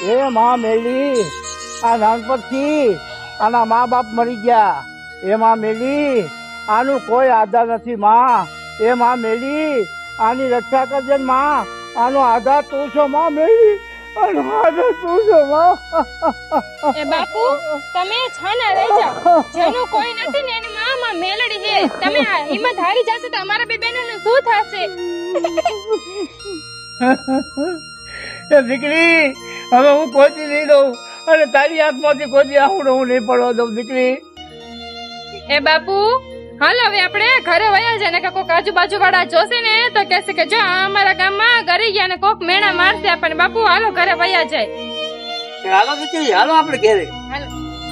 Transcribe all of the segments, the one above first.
એ માં મેલી આ નાનપણથી આના મા બાપ મરી ગયા. એ માં મેલી આનું કોઈ આધાર નથી. માં એ માં મેલી આની રક્ષા કરજે માં. આનો આધાર તું છો માં મેલી. આનો આધાર તું છો માં. એ બાપુ તમે છાના રહી જાઓ. જેનું કોઈ નથી ને એની માં મેલડી છે. તમે આ હિંમત હારી જશો તો અમારા બે બહેનોનું શું થશે? એ દીકરી હવે હું પહોંચી નહીં દઉં અને તારી આંખમાંથી કોઈ આહુડો હું નહીં પડવા દઉં દીકરી. એ બાપુ હાલ હવે આપણે ઘરે વયા જાય ને કોક આજુબાજુ વાળા જોશે ને તો કહેશે કે જો અમારા ગામમાં ગરી ગયા ને કોક મેણા મારશે આપણને. બાપુ હાલો ઘરે વયા જાય. હાલો દીકરી હાલો આપણે ઘરે. હાલો.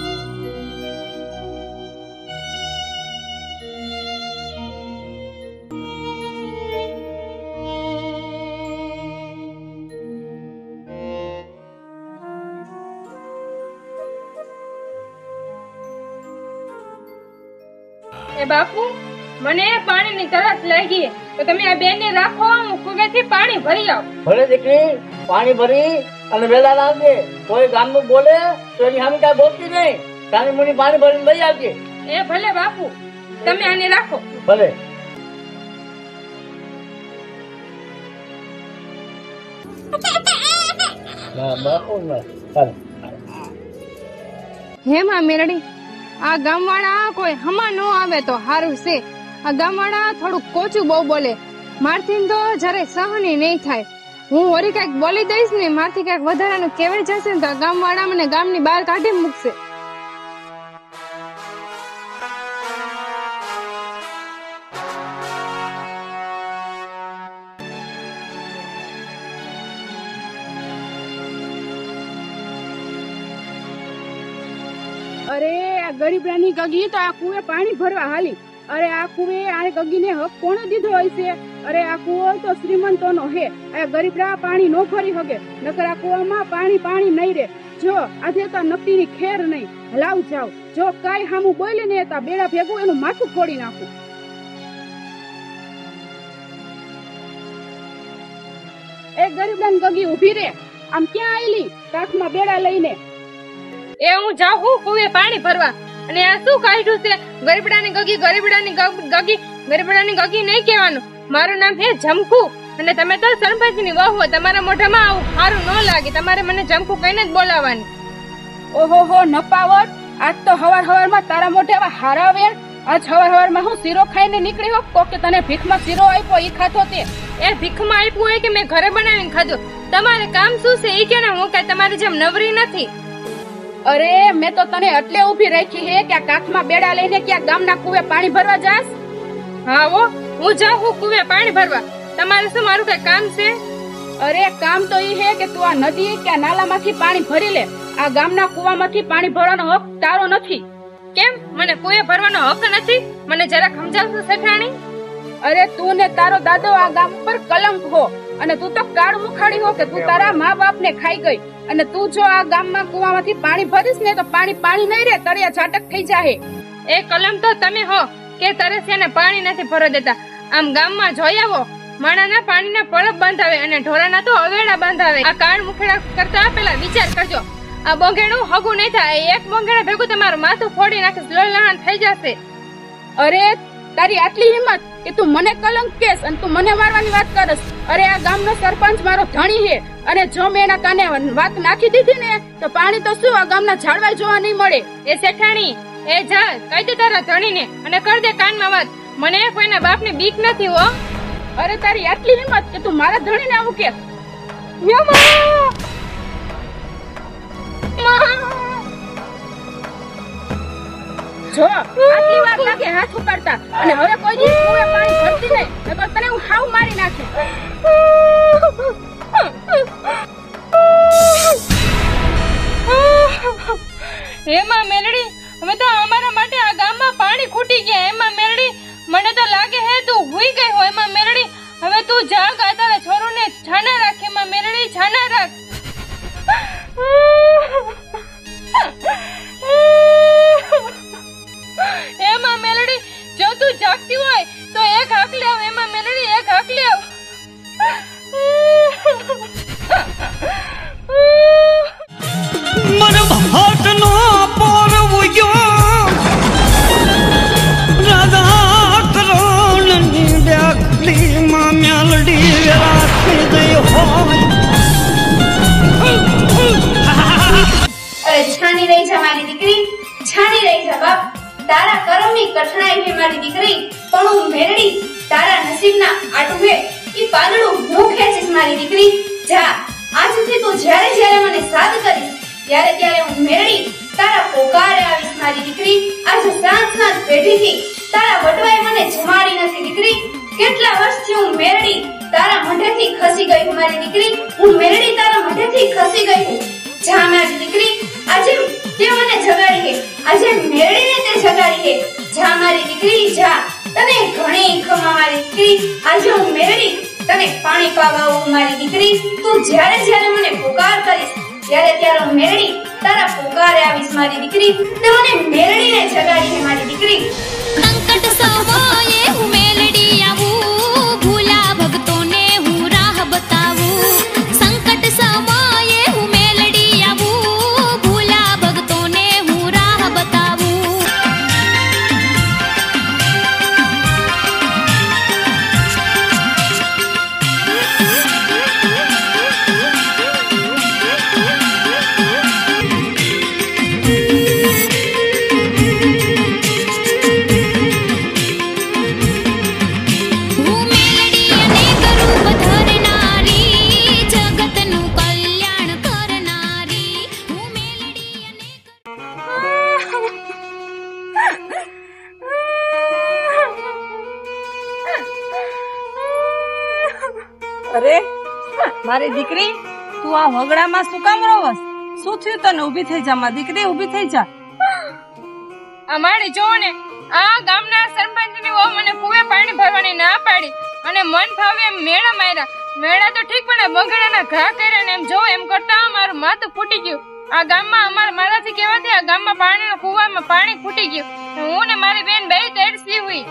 એ બાપુ મને પાણીની તરસ લાગી તો તમે આ બેન ને રાખો, હું કુવેથી પાણી ભરી આવું. ભલે દીકરી પાણી ભરી અને વેલા લાવજે. કોઈ ગામનું બોલે તો એની સામે કાંઈ બોલતી નહીં. તારી મુની પાણી ભરીને લઈ આવજે. એ ભલે બાપુ તમે આને રાખો. ભલે. હે માં મેરડી આ ગામવાળા કોઈ હમા ન આવે તો હારું છે. આ ગામવાળા થોડુંક કોચું બહુ બોલે. મારથી તો જયારે સહની નહીં થાય. હું વળી કઈક બોલી દઈશ ને મારથી કઈક વધારાનું કહેવાય જશે ને તો ગામવાળા મને ગામની બહાર કાઢી મૂકશે. અરે આ ગરીબરાની ગગી તો આ કુએ પાણી ભરવા હાલી. અરે આ કુએ આ ગગીને હક કોણે દીધો હોય છે? અરે આ કુવો તો શ્રીમંતોનો હે. આ ગરીબરા પાણી નો ભરી હગે. નકર આ કુવામાં પાણી નહીં રે. જો આજે તો નકટીની ખેર નહીં. હલાવ જાવ. જો કાઈ હામું બોલે ને તો બેડા ભેગું એનું માથું ફોડી નાખું. એ ગરીબરાની ગગી ઊભી રે. આમ ક્યાં આયલી કાખમાં બેડા લઈને? એ હું જાઉં હું કુએ પાણી ભરવા. અને આ શું કાઢ્યું છે? ગરીબડાની ગગી ગરીબડાની ગગી નહીં કહેવાનું. મારું નામ હે જમકુ અને તમે તો સરપંચની વહુ. તમારા મોઢામાં આવું સારું ન લાગે. તમારે મને જમકુ કહીને જ બોલાવવાની. ઓહો હો નપાવટ. આજ તો હવાર તારા મોઢે આવા હારા વેર. આજ હવારમાં હું શીરો ખાઈને નીકળી હો. કોકે તને ભીખમાં શીરો આપ્યો ઈ ખાધો તે? એ ભીખમાં આપ્યું હોય કે મેં ઘરે બનાવીને ખાધું. તમારે કામ શું છે ઈ કે ને. હું કઈ તમારી જેમ નવરી નથી. અરે મેં તો તને એટલે ઊભી રાખી હે કે આ કાખમાં બેડા લઈને ક્યાં ગામના કુવે પાણી ભરવા જાસ? હા હો હું જાઉં હું કુવે પાણી ભરવા. તમારે શું મારું કઈ કામ છે? અરે કામ તો ઈ હે કે તું આ નદી કે નાલામાંથી પાણી ભરી લે. આ ગામના કુવામાંથી પાણી ભરવાનો હક તારો નથી. કેમ મને કુવે ભરવાનો હક નથી? મને જરાક સમજાવશો શેઠાણી? અરે તું ને તારો દાદો આ ગામ પર કલંક હો. અને તું તો કાળ મુખાડી હો કે તું તારા મા બાપ ને ખાઈ ગઈ. અને તું જો આ ગામમાં કુવામાંથી પાણી ભરીશ ને તો પાણી નહીં રે. તળિયા ઝાટક થઈ જાહે. એ કલમ તો તમે હો કે તરસે ને પાણી નથી ભરવા દેતા. આમ ગામમાં જોઈ આવો માણાના પાણીના પડપ બાંધાવે અને ઢોરાના તો અવેડા બાંધાવે. આ કાળ મુખેડા કરતા પેલા વિચાર કરજો. આ બોંગેણું હગું નહીં થાય. એક બોંગેડા ભેગું તમારું માથું ફોડી નાખીશ. લોલહાણ થઈ જશે. અરે તારી આટલી હિંમત કે તું મને કલંક કેસ અને તું મને મારવાની વાત કરસ? અરે આ ગામનો સરપંચ મારો ધણી હે. અને જો મેં એના કાને વાત નાખી દીધી ને તો પાણી તો શું આ ગામના ઝાડવાય જોવા નહીં મળે. એ શેઠાણી એ જા કહી દે તારા ધણીને અને કર દે કાનમાં વાત. મને કોઈના બાપની બીક નથી હો. અરે તારી આટલી હિંમત કે તું મારા ધણીને આવું કે? જો આટલી વાર લાગે હાથ ઉપાડતા અને હવે કોઈ દી કુએ પાણી ભરતી નહીં. નકર તને હું હાવ મારી નાખે. હેમાં મેલડી હવે તો અમારા માટે આ ગામમાં પાણી ખૂટી ગયા. હેમાં મેલડી મને તો લાગે હે તું હુઈ ગઈ હોય. એમાં મેલડી હવે તું જાગ. આ તારા છોરુને છાના રાખ. એમાં મેલડી છાના રાખ. એમાં મેલડી જો તું જાગતી હોય તો એક હાક લેવ. એમાં મેલડી એક હાક લેવ. તારા કર્મની કઠણાઈ હે મારી દીકરી, પણ હું મેરડી તારા નસીબના આટું હે ઈ પાદડું હું ખેંચીશ મારી દીકરી. જા, આજથી તું જ્યારે જ્યારે મને સાદ કરીશ ત્યારે ત્યારે હું મેરડી તારા પોકારે આવીશ મારી દીકરી. આજે સાંજના પેઢીથી તારા વડવાએ મને જમાડી નથી દીકરી. કેટલા વર્ષથી હું મેરડી તારા મોઢેથી ખસી ગઈ હું મારી દીકરી. હું મેરડી તારા મોઢેથી ખસી ગઈ હું. જા મારી દીકરી, આજે તે મને જગાડી હે, આજે મેરડીને તે જગાડી હે. જા મારી દીકરી જા, તને ઘણી ખમા મારી દીકરી. આજે હું મેરડી તને પાણી પાવા આવું મારી દીકરી. તું જ્યારે જ્યારે મને પુકાર કરીશ ત્યારે ત્યારે હું મેરડી તારા પુકારે આવીશ મારી દીકરી. તે મને મેરડીને જગાડી હે મારી દીકરી. સંકટ સમયે હું મેલડી આવું, ભૂલા ભક્તોને હું રાહ બતાવું. સંકટ સમયે હું મેલડી આવું, ભૂલા ભક્તોને હું રાહ બતાવું. અરે મારી દીકરી, તું આ વગડામાં શું કામ રોવસ? શું થયું તને? ઊભી થઈ જા મારી દીકરી, ઊભી થઈ જા. અમારી જો ને આ ગામના સરપંચની વહુ મને કુએ પાણી ભરવાની ના પાડી અને મન ફાવે એમ મેળા માર્યા. મેળા તો ઠીક પણ બગડાના ઘા કર્યા ને એમ જો એમ કરતા મારું માથું ફૂટી ગયું. આ ગામમાં મારાથી કહેવાથી આ ગામમાં પાણીના કુવામાં પાણી ફૂટી ગયું. હું ને મારી બેન બે તરસી હુઈ.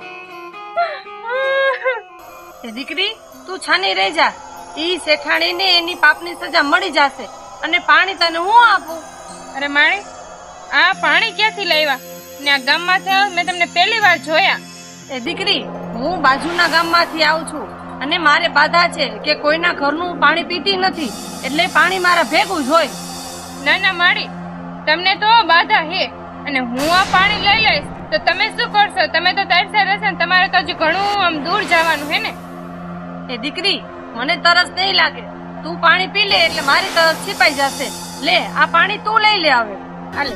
એ દીકરી, તું છાની રહી જા. ઈ શેઠાણીને એની પાપની સજા મળી જશે અને પાણી તને હું આપું. અરે માણી, આ પાણી ક્યાંથી લાવ્યા ને આ ગામમાંથી મેં તમને પહેલી વાર જોયા. એ દીકરી, હું બાજુના ગામમાંથી આવું છું અને મારે બાધા છે કે કોઈના ઘરનું પાણી પીતી નથી, એટલે પાણી મારા ભેગું જ હોય. ના ના માડી, તમને તો બાધા હે અને હું આ પાણી લઈ લઈશ તો તમે શું કરશો? તમે તો તરસ્યા રહેશે ને તમારે તો હજી ઘણું આમ દૂર જવાનું હે ને. એ દીકરી, મને તરસ નહીં લાગે. તું પાણી પી લે એટલે મારી તરસ છીપાઈ જશે. લે, આ પાણી તું લઈ લે. હવે હાલે.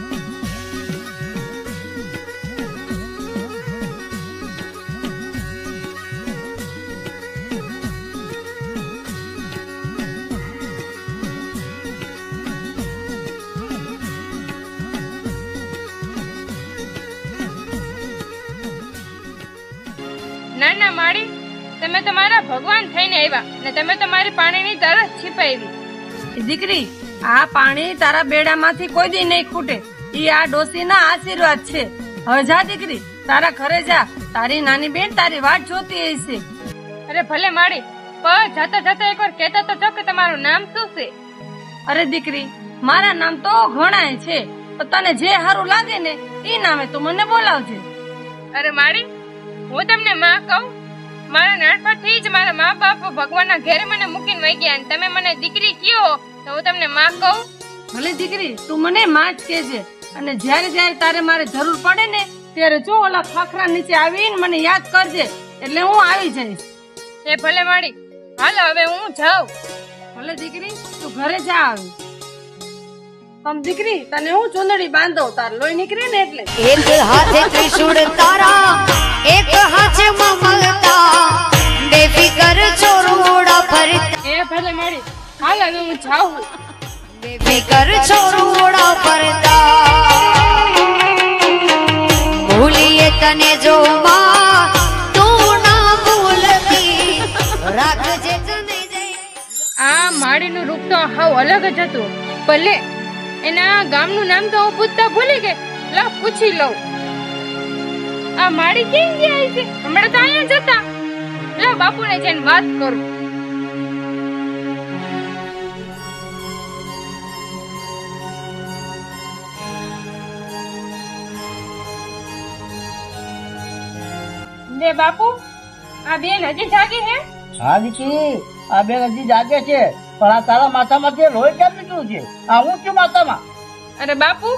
ના ના માડી, તમે તો મારા ભગવાન થઈને આવ્યા ને તમે તો મારી પાણીની તરસ છીપાવી. દીકરી, આ પાણી તારા બેડામાંથી કોઈ દી નહીં ખૂટે. ઈ આ ડોસીના આશીર્વાદ છે. હવે જા દીકરી, તારા ઘરે જા. તારી નાની બેન તારી વાટ જોતી હશે. અરે ભલે માડી, પણ જતા જતા એકવાર કહેતા તો છો કે તમારું નામ શું છે? અરે દીકરી, મારા નામ તો ઘણાય છે, તો તને જે સારું લાગે ને ઈ નામે તું મને બોલાવજે. અરે માડી, હું તમને માં કહું? મારા નાનપણથી જ મારા મા બાપ ભગવાનના ઘરે મને મૂકીને વહી ગયા અને તમે મને દીકરી કયો તો હું તમને માં કહું? ભલે દીકરી, તું મને માં જ કહેજે અને જ્યારે જ્યારે તારે મારે જરૂર પડે ને ત્યારે જો ઓલા ખાખરા નીચે આવીને મને યાદ કરજે, એટલે હું આવી જઈશ. એ ભલે માડી, હાલો હવે હું જાઉં. ભલે દીકરી, તું ઘરે જા. આવી આમ દીકરી, તને હું ચૂંદડી બાંધો, તાર લોહી નીકળે ને એટલે. એક હાથે ત્રિશૂળ તારા, એક હાથે મમતા, બેફિકર છોરુડા ફરતા. એ ભલે માડી, હાલો હવે હું જાઉં. બેફિકર છોરુડા ફરતા, ભૂલીએ તને જો માં, તું ના ભૂલતી, રાખજે તને જઈ. આ માડીનું રૂપ તો હાવ અલગ જ હતું. ભલે એના ગામનું નામ તો હું પૂછતા ભૂલી ગઈ. લા પૂછી લઉં, આ માડી કેમ ગયા છે? હમણાં તો અહીંયા જ હતા. લા બાપુને જઈને વાત કરું. લે બાપુ, આ બેન હજી જાગી હે? હા દીકરી, આ બેન હજી જાગે છે, પણ આ તારા માથામાંથી લોહી કેમ નીકળ્યું છે? આ હું છું માથામાં? અરે બાપુ,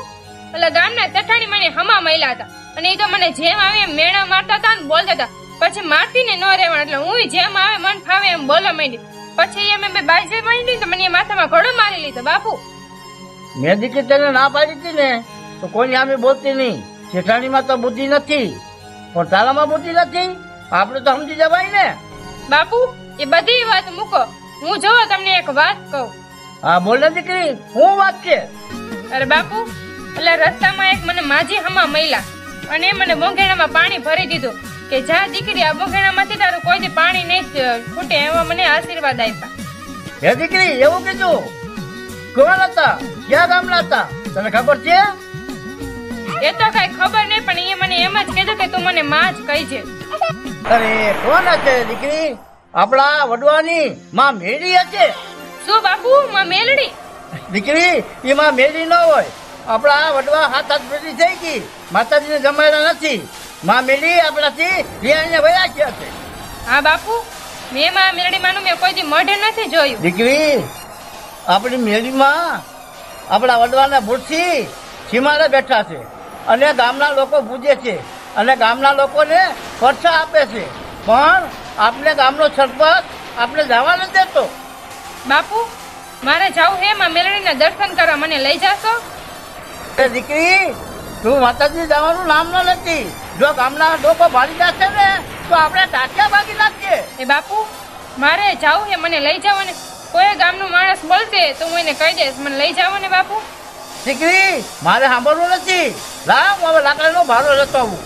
એટલે ગામના ચઠાણી મને હમા મહિલા હતા અને એ તો મને જેમ આવે એમ મેણા મારતા હતા ને બોલતા હતા. પછી મારતી ને ન રહેવાનું એટલે હું જેમ આવે મન ફાવે એમ બોલવા માંડી. પછી એમ બે બાજે માંડી તો મને માથામાં ઘડો મારી લીધો. બાપુ મેં દીકરી તને ના પાડી હતી ને તો કોઈ આમે બોલતી નહીં. શેઠાણીમાં તો બુદ્ધિ નથી પણ તારામાં બુદ્ધિ નથી. આપણે તો સમજી જવાય ને. બાપુ એ બધી વાત મૂકો. હું જો તમને એક વાત કહું. હા બોલ ને દીકરી, શું વાત છે? અરે બાપુ એટલે રસ્તામાં એક મને માજી હમા મહિલા અને મને બોંઘેણામાં પાણી ભરી દીધું કે જા દીકરી આ બોંઘેણામાંથી તારું કોઈ પાણી નહીં ફૂટે એવા મને આશીર્વાદ આપ્યા. હે દીકરી એવું કીધું? કોણ હતા? ક્યાં ગામના હતા? તને ખબર છે? એ તો કઈ ખબર નહીં પણ એ મને એમ જ કીધું કે તું મને માં જ કહી છે. અરે કોણ હશે દીકરી? આપણા વડવાની માં મેળી હશે. શું બાપુ માં મેલડી? દીકરી એમાં મેળી ન હોય. આપણા વડવા હાથ પેઢી થઈ ગઈ, માતાજીને જમાડ્યા નથી. માં મેળી આપણાથી રિયાને વયા ગયા છે. હા બાપુ મેં માં મેલડી માનું મેં કોઈ દી મોઢે નથી જોયું. દીકરી આપણી મેળીમાં આપણા વડવાના ભૂરસી સીમાડે બેઠા છે અને ગામના લોકો પૂજે છે અને ગામના લોકોને પરસા આપે છે. પણ આપણે ગામનો સરપંચ આપણે જવા નથી દેતો. બાપુ મારે જવું હે માં મેલડીના દર્શન કરવા, મને લઈ જાશો? દીકરી તું માતાજી જવાનું નામ ન નથી. જો ગામના લોકો ભાગી જશે ને તો આપણે ટાંટિયા ભાગી નાખીએ. એ બાપુ મારે જવું હે, મને લઈ જાવ ને. કોઈ ગામનો માણસ બોલશે તો હું એને કહી દઈશ મને લઈ જાવ ને. બાપુ દીકરી મારે સાંભળવું નથી. લાવ હવે લાકડાનો ભારો લેતો આવું.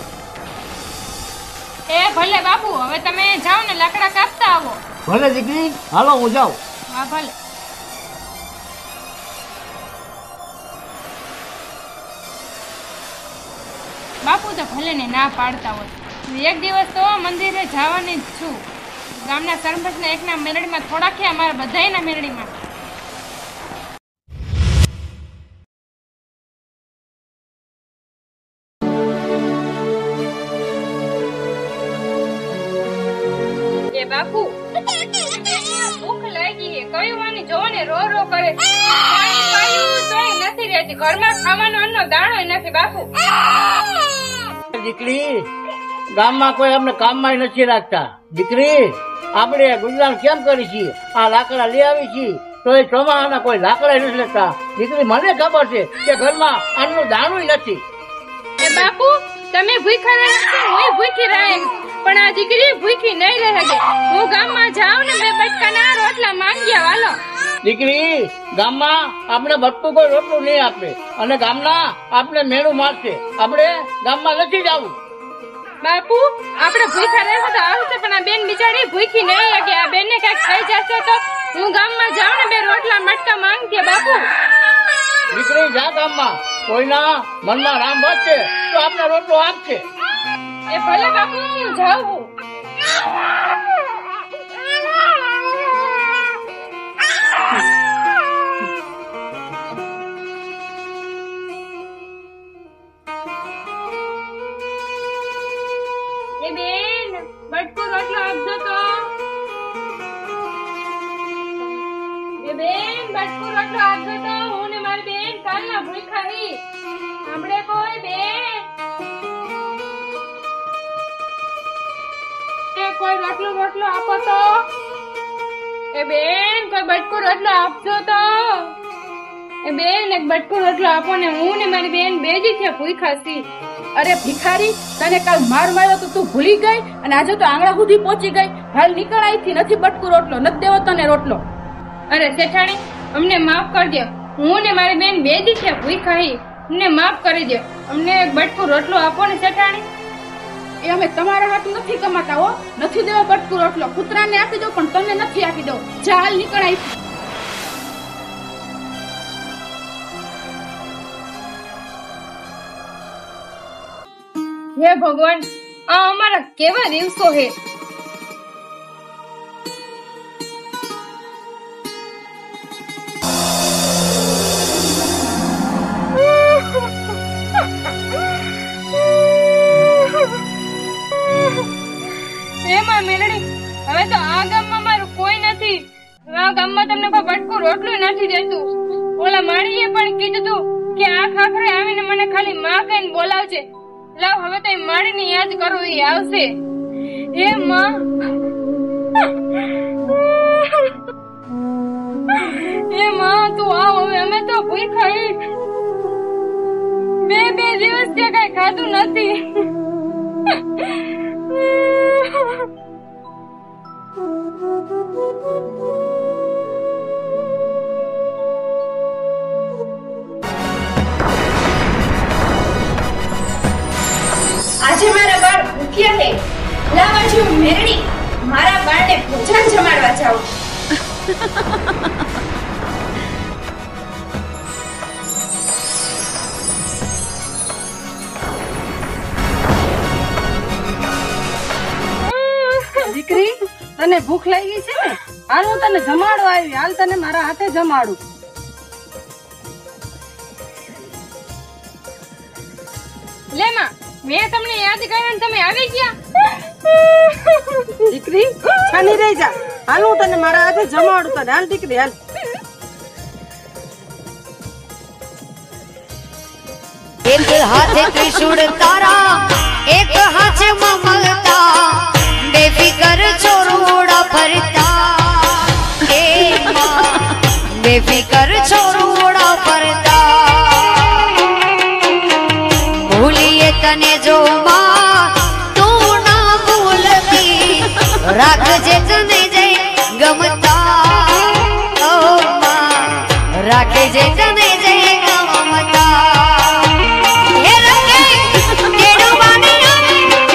એ ભલે બાપુ હવે તમે જાઓ ને લાકડા કાપતા આવો. ભલે દીકરી હાલો હું જાઉં. હા ભલે. બાપુ તો ભલે ને ના પાડતા હોય. એક દિવસ તો મંદિરે જવાની જ છું. ગામના સરપંચના એકના મેરડીમાં થોડા કે અમારા બધાયના મેરડીમાં. એ બાપુ ભૂખ લાગી છે. કયું વાની જોવો ને રો રો કરે. પાણી પાયું તોય નથી રહેતી. ઘરમાં ખાવાનો અન્નનો દાણો નથી. બાપુ દીકરી ગામમાં કોઈ અમને કામમાં નથી રાખતા. દીકરી આપણે ગુજરાન કેમ કરી છીએ? આ લાકડા લઈ આવી છીએ તો એ ચોમાસાના કોઈ લાકડા નથી લેતા. દીકરી મને ખબર છે કે ઘરમાં અન્નનું દાણું નથી. એ બાપુ તમે ભૂખા રહ્યા હું ભૂખી રહે પણ આ દીકરી ભૂખી નહીં રહે શકે. હું ગામમાં જાઉં ને બે બટકાના રોટલા માંગ્યા વાલો. દીકરી ગામમાં આપણે બટકું કોઈ રોટલું નહીં આપે અને ગામના આપણે મેળું મારશે. આપણે ગામમાં નથી જવું. બાપુ આપણે ભૂખા રહેશે તો આવશે પણ આ બેન બિચારી ભૂખી નહીં લાગે. આ બેન ને કઈક થઈ જશે તો હું ગામમાં જાઉં ને બે રોટલા મટકા માંગતી. બાપુ દીકરી જા ગામમાં. કોઈના મનમાં રામ વધશે તો આપણે રોટલો આપશે. એ ભલે બાપુ હું જાઉં. એ બેન બટકું રોટલો આપજો તો. એ બેન બટકું રોટલો આપજો તો. હું ને મારી બેન કાલના ભૂખા હી. હમણે કોઈ બેન કોઈ રોટલો આપો તો. એ બેન કોઈ બટકું રોટલો આપજો તો. એ બેન એક બટકું રોટલો આપો ને. હું ને મારી બેન બેજી છે ભૂખા છી. અરે ભિખારી તને કાલ માર માર્યો તો તું ભૂલી ગઈ અને આજે તો આંગણા સુધી પહોંચી ગઈ. હાલ નીકળ અહીંથી. નથી બટકું રોટલો નથી દેવો તને રોટલો. અરે શેઠાણી અમને માફ કરી દો. હું ને મારી બેન બેજી છે ભૂખા હી. અમને માફ કરી દો. અમને એક બટકું રોટલો આપો ને શેઠાણી. એ અમે તમારા હાથ નથી કમાતા હો. નથી દેવો બટકું રોટલો. કૂતરાને આપી દો પણ તને નથી આપી દો. જા હાલ નીકળ અહીંથી. હે ભગવાન આ અમારા કેવા દિવસો હે. એમાં મેલડી હવે તો આ ગામમાં મારું કોઈ નથી. આ ગામમાં તમને કોઈ બટકું રોટલું નથી દેતું. ઓલા માળીએ પણ કીધું કે આ ખાખરે આવીને મને ખાલી માં કહીને બોલાવજે. લાવ હવે તો એ માડીને યાદ કરું, એ આવશે. હે માં, હે માં તું આવ હવે, અમે તો ભૂખ્યા. બે દિવસ ત્યાં કઈ ખાધું નથી. આજે મારા બાળ ભૂખ્યા હે. લાવા જો મેરડી, મારા બાળને ભોજન જમાડવા જાઉં. દીકરી, તને ભૂખ લાગી છે ને? હાલ હું તને જમાડવા આવી. હાલ તને મારા હાથે જમાડું. લે માં, મેં તમને યાદ કર્યા ને તમે આવી ગયા. દીકરી, છાની રહી જા. હાલ હું તને મારા હાથે જમાડું તને. હાલ દીકરી, હાલ. એક હાથે ત્રિશૂળ તારા, એક હાથે મમતા, બેફિકર છોરુડા ફરતા. હે માં, બેફિકર છોરુડા ફરતા. ભૂલીએ તને જો માં, તું ના ભૂલતી, રાખજે તને જય ગમતા. ઓ માં, રાખજે તને જય ગમતા. હે રંગે કેડો બાની આવે,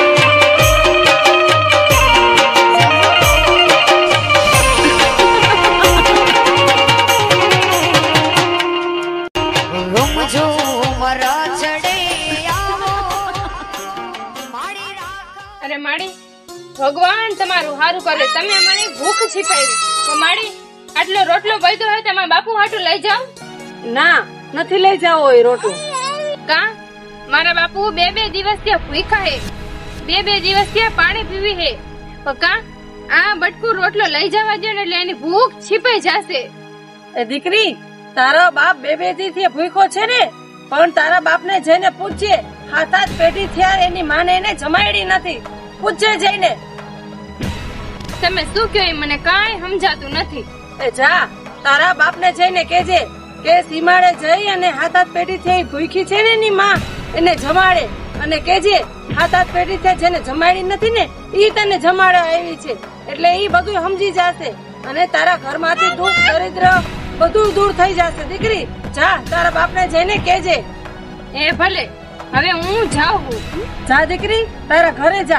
રૂમજો મરા ચડે આવો, માડી રાખ. અરે માડી, ભગવાન તમારું હારું કરે. તમે મને ભૂખ છીપાવી. તો માડી, આટલો રોટલો વધ્યો હોય તમારા બાપુ હાટું લઈ જાઓ. ના, નથી લઈ જાવો એ રોટલો. કા મારા બાપુ બે દિવસ ત્યાં ભૂખ્યા હે. બે દિવસ ત્યાં પાણી પીવી હે. પણ કા આ બટકું રોટલો લઈ જવા દો ને એટલે એની ભૂખ છીપાઈ જશે. એ દીકરી, તારો બાપ બે થી ભૂખ્યો છે ને, પણ તારા બાપ ને જઈને પૂછજે. હાથ પેટી થયા એની માને એને જમાડી નથી. પૂછજે જઈને. તમે શું કહો એ મને કાંઈ સમજાતું નથી. એ જા, તારા બાપ ને જઈને કેજે કે સીમાડે જઈ અને હાથ પેટી થી ભૂખી છે ને એની માં, એને જમાડે. અને કેજે હાથ પેટી થી જેને જમાડી નથી ને, ઈ તને જમાડવા આવી છે. એટલે ઈ બધું સમજી જશે અને તારા ઘરમાંથી દુઃખ દરિદ્ર બધું દૂર થઈ જશે. દીકરી, જા, તારા બાપ ને જઈને કેજે. એ ભલે, હવે હું જાઉં. જા દીકરી, તારા ઘરે જા.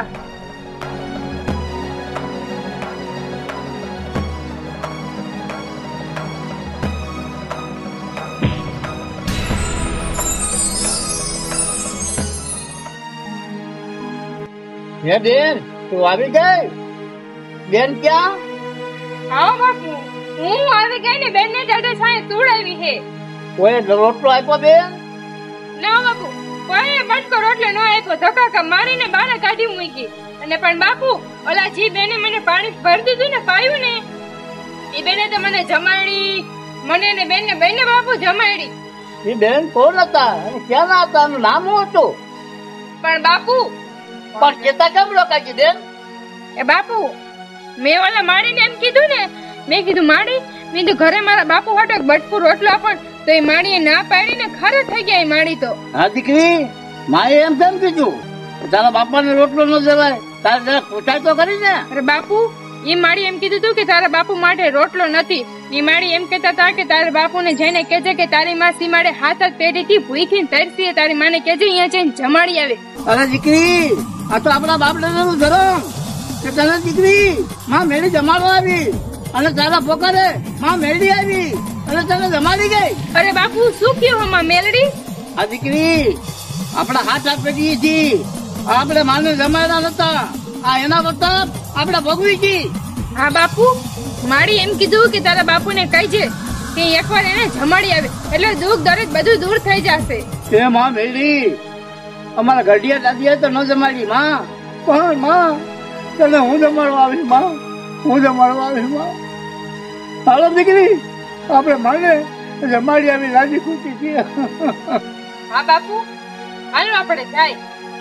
હે બેન, તું આવી ગઈ? બેન ક્યાં? આવો બાપુ, હું આવી ગઈ ને બેન ને દાદા સાંઈ તુડાવી હે. કોઈ રોટલો આપ્યો બેન? ના બાપુ, કોઈ બટકો રોટલો ન આપ્યો. ધક્કા મારીને બહાર કાઢી મૂકી. અને પણ બાપુ, ઓલા જી બેને મને પાણી ભરી દીધું ને, પાયું ને, એ બેને તો મને જમાડી. મને ને બેન ને બેને બાપુ જમાડી. એ બેન કોણ હતા અને ક્યાં હતા? એનું નામ શું હતું? પણ બાપુ, પણ કેતા કેમ રોકાઈ બેન? એ બાપુ, મેં ઓલા માડીને એમ કીધું ને, મેં કીધું માડી, મેં તો ઘરે મારા બાપુ હાટો એક બટકું રોટલો આપણ, તો એ માડીએ ના પાડીને ખરે થઈ ગયા. એ માડી તો હા દીકરી, માએ એમ કેમ કીધું? તારા બાપાને રોટલો ન દેવાય? તારે જરા પૂછાય તો કરી ને. અરે બાપુ, એ માડી એમ કીધું હતું કે તારા બાપુ માટે રોટલો નથી. એ માડી એમ કહેતા હતા કે તારા બાપુને જઈને કહેજે કે તારી માં સીમાડે હાથ પેઢીથી ભૂખીને તરસી. તારી માને કહેજે અહીંયા જઈને જમાડી આવે. અરે દીકરી, આ તો આપણા બાપ દાદાનું ધરમ કે તને દીકરી માં મેળી જમાડવા આવી અને તારા પોકારે માં મેળી આવી અને તને જમાડી ગઈ. અરે બાપુ, શું કયો હમા મેલડી? આ દીકરી આપણા હાથ પેઢી થી આપણે માને જમાડ્યા નતા. આ એના કરતા આપણે ભોગવી છી. હા બાપુ, માડી એમ કીધું કે તારા બાપુને કહીજે કે એકવાર એને જમાડી આવે એટલે દુઃખ દર્દ બધું દૂર થઈ જશે. એ માં મેળી અમારા ગઢિયા દાદીએ તો ન જમાડી માં, પણ માં તને હું જમાડવા આવી. માં હું જમાડવા આવી. માં હાલો દીકરી, આપણે માને જમાડી આવી રાજી ખુશી છીએ. હા બાપુ, હાલો આપણે જાય.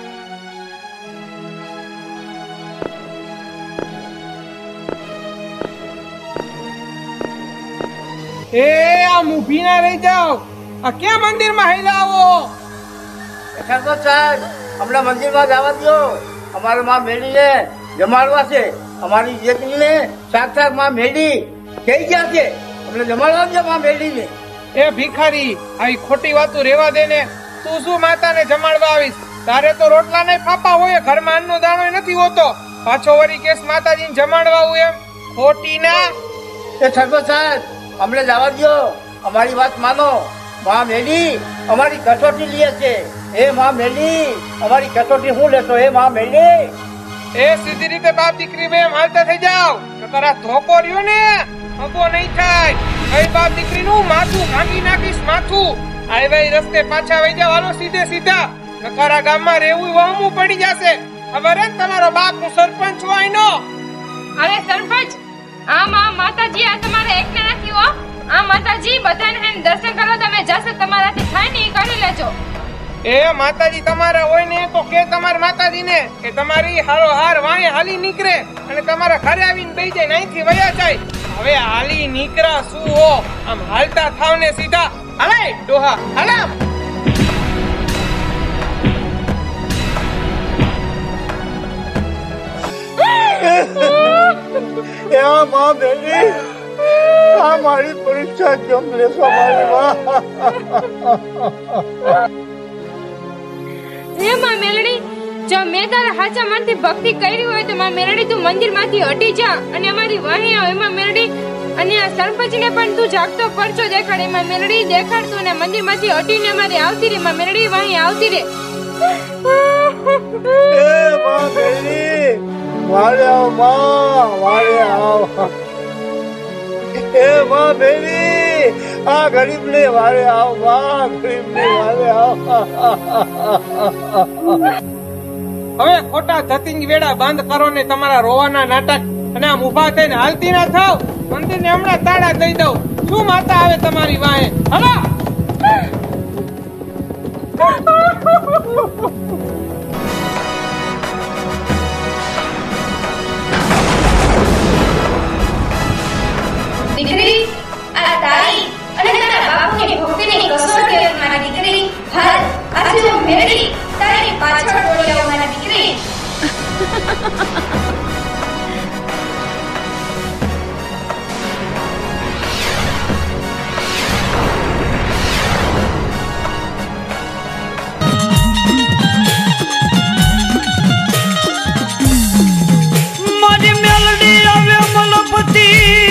એ આમ ઊભી ના રહી જાઓ. આ ક્યાં મંદિરમાં હેલા આવો? સરપંચ સાહેબ, અમને મંદિરમાં જવા દો. અમારે માં મેળીને જમાડવા છે. અમારી જેટલીને સાક્ષાત માં મેળી થઈ ગયા છે. અમને જમાડવા દો માં મેળીને. એ ભિખારી, આવી ખોટી વાતો રેવા દે ને. તું શું માતાને જમાડવા આવીશ? તારે તો રોટલા નહીં ફાફા હોય, ઘરમાં અન્નનો દાણો નથી હોતો. પાછો વળી કેસ માતાજીને જમાડવા આવું એમ? ખોટી ના. એ સરપંચ સાહેબ, અમને જવા દો. અમારી વાત માનો. માં મેળી અમારી કસોટી લે છે. એ માં મેળી અમારી કસોટી શું લેશો? એ માં મેળી એ સીધી રીતે બાપ દીકરી બે હાલતા થઈ જાવ. તો તારા ધોકો રહ્યો ને અબો નહીં થાય. કઈ બાપ દીકરી નું માથું ભાંગી નાખીશ, માથું. આવી રસ્તે પાછા વઈ જાવ. હાલો સીધે સીધા. નકારા ગામમાં રહેવું વહમું પડી જશે. ખબર હે તમારો બાપ હું સરપંચ છું અહીંનો. અરે સરપંચ, આ માતાજી આ તમારે એકને નથી હો. આ માતાજી બધાને હે દર્શન કરવા તમે જશો, તમારાથી થાય ને એ કરી લેજો. એ માતાજી તમારા હોય ને તો કે તમારી માતાજી ને કે તમારી હારો હાર વાંહે હાલી નીકળે અને તમારા ઘરે આવીને બેસી જાય, અહીંથી વયા જાય. હવે હાલી નીકળા શું હો? આમ હાલતા થાવ ને સીધા. હાલે ડોહા હાલા. એ માં મેળી આ મારી પરીક્ષા કેમ લેશો મારી માં? હે માં મેલડી, જો મેં તારા હાચા મનથી ભક્તિ કરી હોય તો માં મેલડી તું મંદિરમાંથી હટી જા અને અમારી વાહે આવ. એમાં મેલડી અને આ સરપંચને પણ તું જાગતો પરચો દેખાડ. એમાં મેલડી દેખાડ તું ને મંદિરમાંથી હટીને અમારી આવતી રે. માં મેલડી વાહે આવતી રે. એ માં મેળી વારે આવ માં, વારે આવ. એ માં મેળી આ ગરીબ ને વારે આવ માં, ગરીબ ને વારે આવ. હવે ખોટા ધતિંગ વેડા બંધ કરો ને તમારા રોવાના નાટક. અને આમ ઉભા થઈને હાલતી ના થાવ. મંદિર ને હમણાં તાળા દઈ દઉં. શું માતા આવે તમારી વાહે? હલો. દીકરી, આ તારી અને તારા બાપુની ભક્તિની કસોટી છે મારી દીકરી. હાલ આજે હું મેળી તારી પાછળ દોડી આવું મારી દીકરી. મારી મેલડી આવે મલપતિ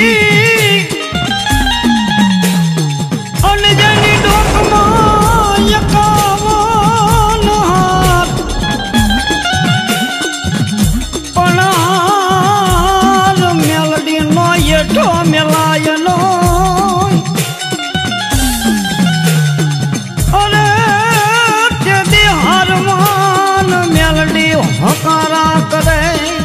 અને જેની ડોકમાં એકાવન હાથ. પણ હાર મેલડી નો એઠો મેલાયનો. અરે તે દી હારમાન મેલડી હકારા કરે.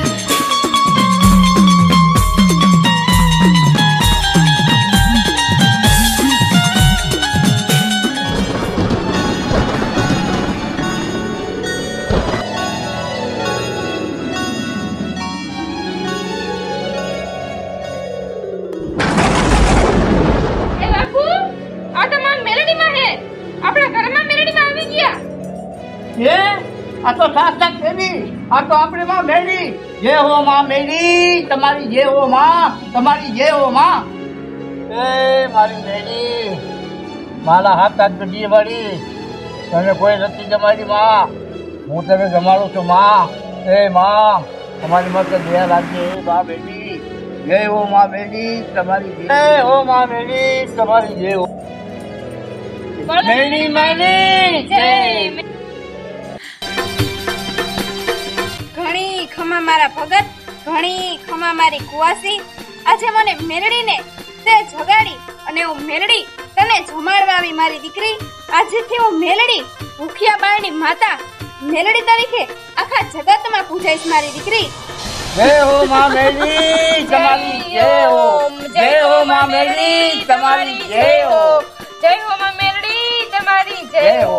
એ બાપુ, આ તો માં મેલડીમાં હે. આપણા ઘરમાં મેલડીમાં આવી ગયા. એ આ તો સાક્ષાત મેળી, આ તો આપણે માં મેળી. જય હો માં મેળી, તમારી જય હો માં, તમારી જય હો માં. એ મારી મેળી મારા હાથ હાથ ગઢી વાળી, તને કોઈ નથી જમાડી માં, હું તને જમાડું છું માં. એ માં તમારી માથે દયા રાખજે. એ માં મેળી જય હો માં મેળી, તમારી જય હો માં મેળી, તમારી જય હો મેળી મેળી જય. ઘણી ખમા મારા ભગત, ઘણી ખમા મારી કુવાસી. આજે મને મેરડીને તે જગાડી અને હું મેલડી તને જમાડવા આવી મારી દીકરી. આજથી હું મેલડી ભૂખ્યા બાળની માતા મેલડી તરીકે આખા જગતમાં પૂજાઈશ મારી દીકરી. જય હો માં મેળી, તમારી જય હો. જય હો માં મેળી, તમારી જય હો. જય હો માં મેલડી, તમારી જય હો.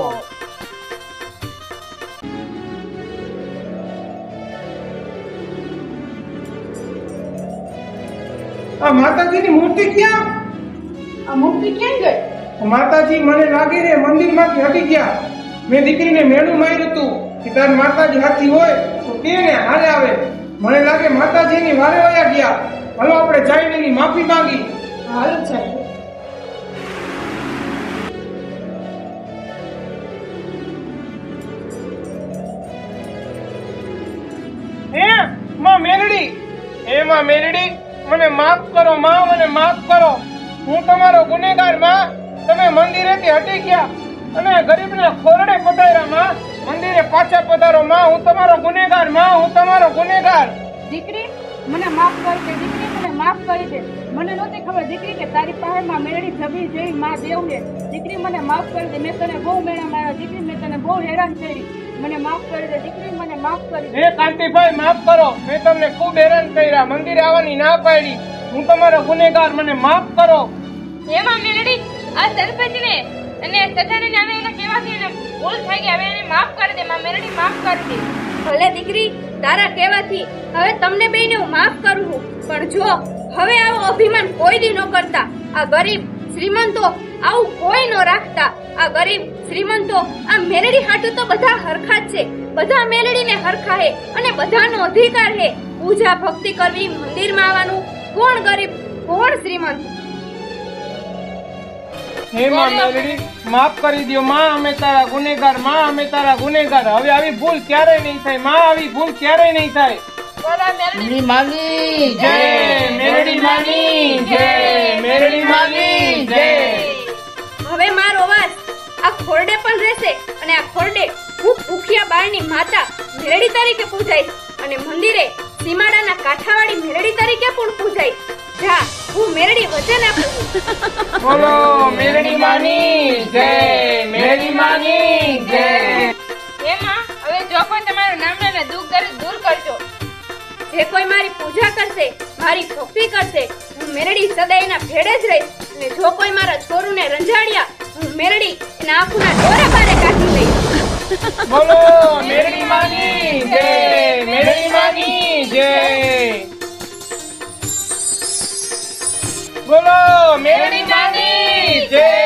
આ માતાજીની મૂર્તિ ક્યાં? આ મૂર્તિ ક્યાં ગઈ? માતાજી મને લાગે ને મંદિર માંથી હટી ગયા. મેં દીકરીને મેળું માર્યું હતું કે તાર માતાજી હાથી હોય તો કે ને હારે આવે. મને લાગે માતાજીની વારે વયા ગયા. હાલો આપણે જઈને એની માફી માંગી. હાલ છે. હે માં મેલડી, હે માં મેલડી, મને માફ કરો માં, મને માફ કરો. હું તમારો ગુનેગાર માં. તમે મંદિરેથી હટી ગયા અને ગરીબને ખોરડે પધાર્યા માં. મંદિરે પાછા પધારો માં. હું તમારો ગુનેગાર માં, હું તમારો ગુનેગાર. દીકરી મને માફ કરી દે, દીકરી મને માફ કરી દે. મને નહોતી ખબર દીકરી કે તારી પાસે માં મેળડી જબી જેવી માં દેવને. દીકરી મને માફ કરી દે. મેં તને બહુ મેળા માર્યા દીકરી, મેં તને બહુ હેરાન કરી. મને માફ કરી દે દીકરી, મને માફ કરી દે. હે કાંતિભાઈ, માફ કરો. મેં તમને ખૂબ હેરાન કર્યા. મંદિરે આવવાની ના પાડી. હું તમારો ગુનેગાર, મને માફ કરો. એમાં મેલડી આ સરપંચને અને સજાને નામે એને કહેવાથી એને ભૂલ થઈ ગઈ. હવે એને માફ કરી દે માં મેલડી, માફ કરી દે. ભલે દીકરી, તારા કહેવાથી હવે તમને બેયને હું માફ કરું છું. પણ જો હવે આવો અભિમાન કોઈ દી ન કરતા. આ ગરીબ શ્રીમંતો આવું કોઈ ન રાખતા. આ ગરીબ શ્રીમંતો આ મેલડી હાટુ તો બધા હરખા જ છે. બધા મેલડીને હરખા હે અને બધાનો અધિકાર હે. પૂજા ભક્તિ કરવી, મંદિરમાં આવવાનું. કોણ ગરીબ કોણ શ્રીમંત? હે માં મેલડી, માફ કરી દો માં. અમે તારા ગુનેગાર માં, અમે તારા ગુનેગાર. હવે આવી ભૂલ ક્યારેય નહીં થાય માં. આવી ભૂલ ક્યારેય નહીં થાય. બોલા મેલડી મેલડી માની જય મેલડી માની જય, મેલડી માની જય. હવે મારો અવાજ આ ખોરડે પણ રહેશે અને આ ખોરડે હું ભૂખિયા બાળની માતા મેલડી તરીકે પૂજાઈશ અને મંદિરે સીમાડાના કાંઠાવાળી મેલડી તરીકે પણ પૂજાઈશ. જા, હું મેલડી વચન આપું છું. બોલો મેલડી માની જય, મેલડી માની જય. એમાં હવે જો કોઈ તમારું નામ ને દુઃખ દર્દ દૂર કરજો. જે કોઈ મારી પૂજા કરશે, મારી ભક્તિ કરશે, હું મેલડી સદાયના ભેડે જ રહીશ. અને જો કોઈ મારા છોરુને રંજાડ્યા, હું મેલડી એના આંખના ડોરા બારે કાઢી લઈશ. બોલો મેલડી માની જય, મેલડી માની જય. બોલો મેલડી માની જય.